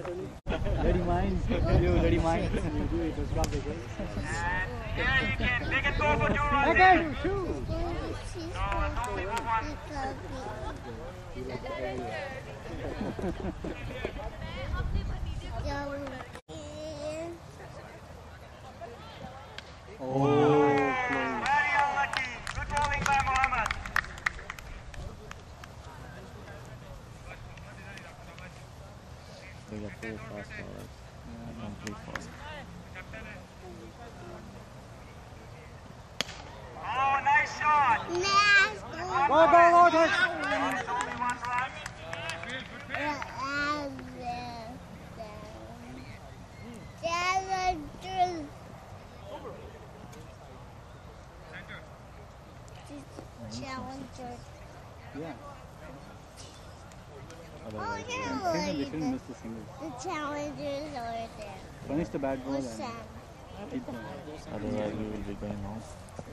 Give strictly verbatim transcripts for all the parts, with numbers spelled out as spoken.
Dirty minds. You dirty minds. You do it. Stop it. Yeah, you can. They can go for two runs. Okay, two. No, it's only for one. Oh, very unlucky. Good bowling by Mohammed. They got very fast bowlers. Yeah, don't play fast. Oh, nice shot. Go, go, go, go. It's only one run. Challenger. Yeah. Oh, They yeah, shouldn't miss the single. the challengers are there. Punish the bad ball What's and that? keep going. Otherwise, we will be going home.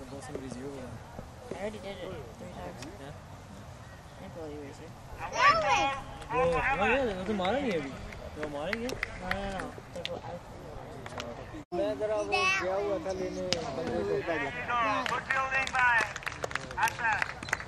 I already did it three times. Yeah. I believe you, sir. A white ball for वो Mohammed. ये तो मारा नहीं अभी तो मारेंगे No, no, no. They go out. मैं जरा वो गया हुआ था लेने बंदे को There you go. Good fielding by Asad.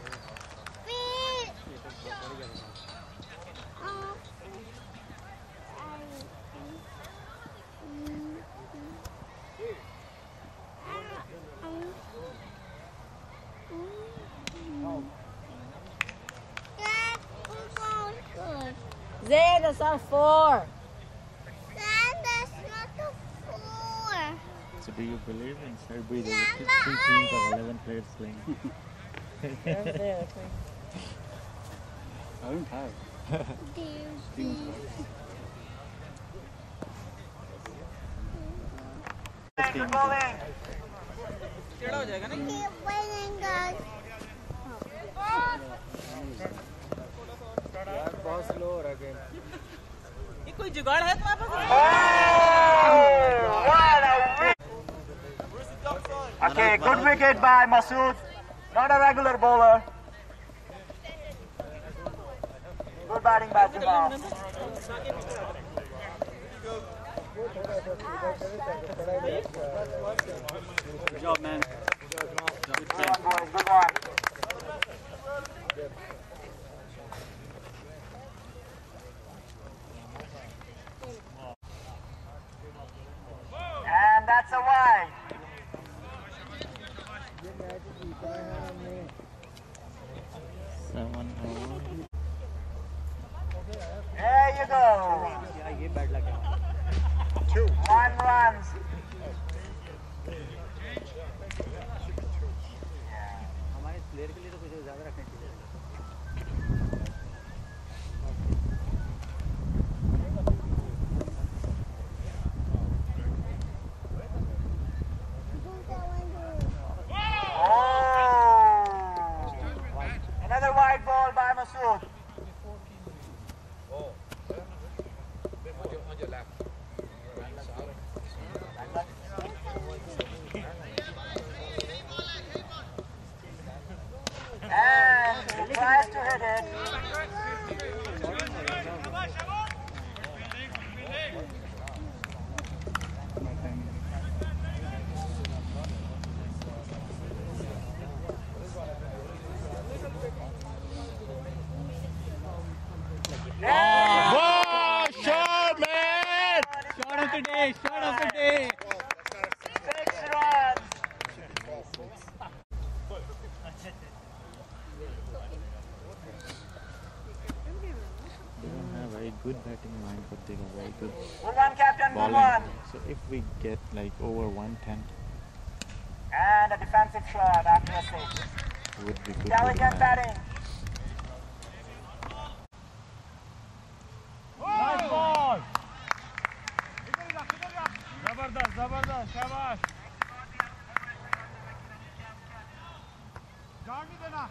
Zay, that's not four. That's not a four. So do you believe in Serbia there were three teams of eleven players playing? They're over there. Okay. I don't have. Good bowling. टेढ़ा हो जाएगा ना Keep winning, guys. यार बहुत slow हो रहा है game ये कोई जुगाड़ है तुम्हारे पास Oh, what a wicket. Okay, good wicket by Masood. Not a regular bowler. Good batting by Jamal. Good job, man. Good one, boys. Good one. And that's a wide. Seven over. There you go. ये bad luck है. One runs. हमारे player के लिए तो कुछ ज़्यादा रखना चाहिए. Oh! Another wide ball by Masood. And he tries to hit it. Wow, shot, man! Shot of the day. Shot of the day. Six runs. They don't have very good batting line, but they got very good Good one, Captain. Good bowling. one. So if we get like over one ten, And a defensive shot after a six. it would be good. Intelligent good batting. Nice ball जबरदस्त जबरदस्त शाबाश जान नहीं देना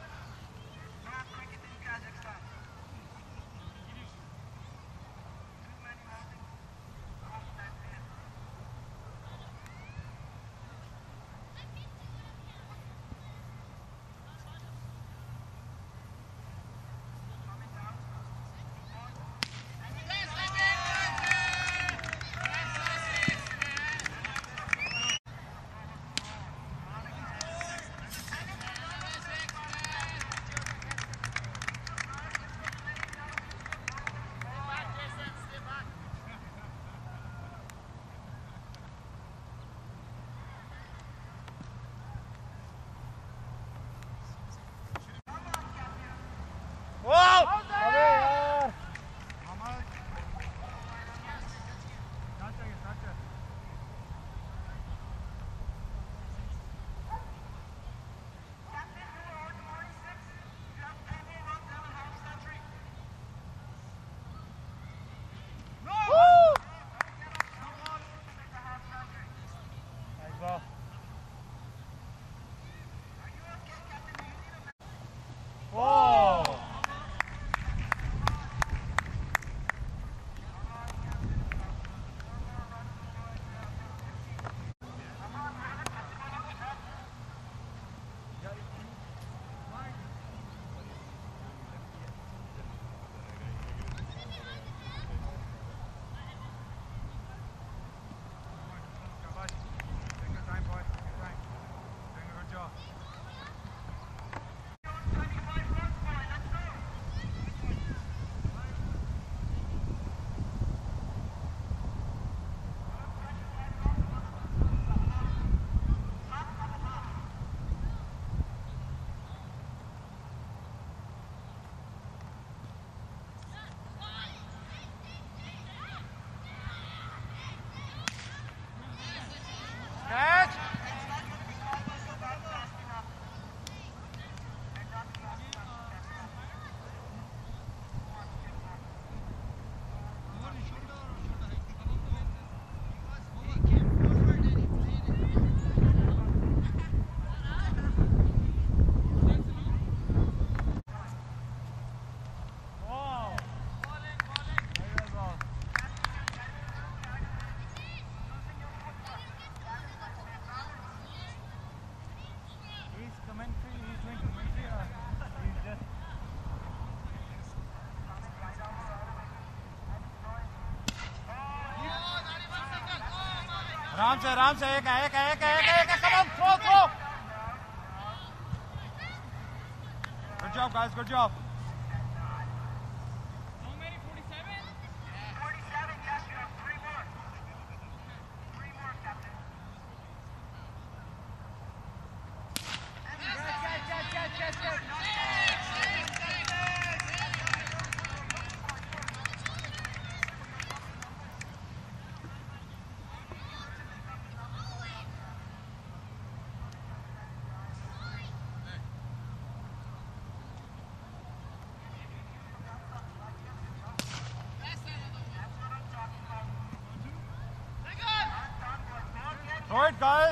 आराम से आराम से एक है एक है एक है एक है एक है come on throw throw good job guys good job Throw it, guys.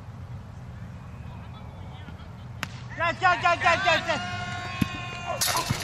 Get, get, get, get, get, get.